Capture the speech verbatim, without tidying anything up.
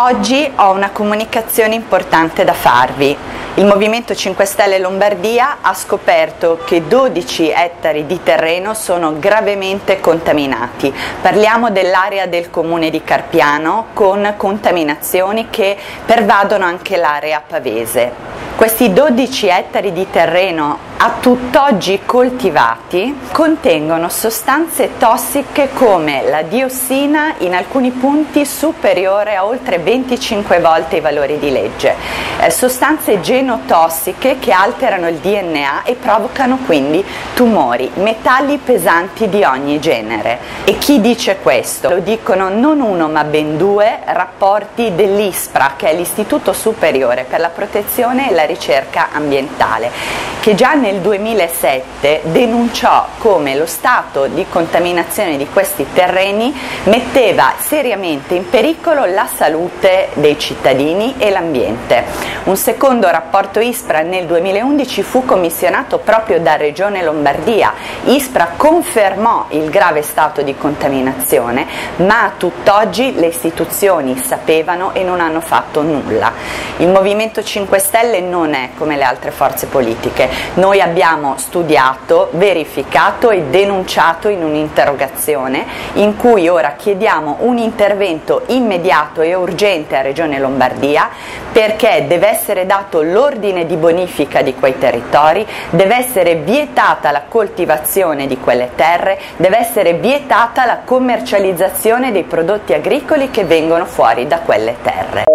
Oggi ho una comunicazione importante da farvi. Il Movimento cinque Stelle Lombardia ha scoperto che dodici ettari di terreno sono gravemente contaminati. Parliamo dell'area del comune di Carpiano con contaminazioni che pervadono anche l'area pavese. Questi dodici ettari di terreno a tutt'oggi coltivati contengono sostanze tossiche come la diossina, in alcuni punti superiore a oltre venticinque volte i valori di legge, eh, sostanze genotossiche che alterano il D N A e provocano quindi tumori, metalli pesanti di ogni genere. E chi dice questo? Lo dicono non uno ma ben due rapporti dell'ISPRA, che è l'Istituto Superiore per la Protezione e la Ricerca Ambientale, che già nel duemilasette denunciò come lo stato di contaminazione di questi terreni metteva seriamente in pericolo la salute dei cittadini e l'ambiente. Un secondo rapporto ISPRA nel duemilaundici fu commissionato proprio da Regione Lombardia. ISPRA confermò il grave stato di contaminazione, ma a tutt'oggi le istituzioni sapevano e non hanno fatto nulla. Il Movimento cinque Stelle non è come le altre forze politiche. Noi abbiamo studiato, verificato e denunciato in un'interrogazione in cui ora chiediamo un intervento immediato e urgente a Regione Lombardia, perché deve essere dato l'ordine di bonifica di quei territori, deve essere vietata la coltivazione di quelle terre, deve essere vietata la commercializzazione dei prodotti agricoli che vengono fuori da quelle terre.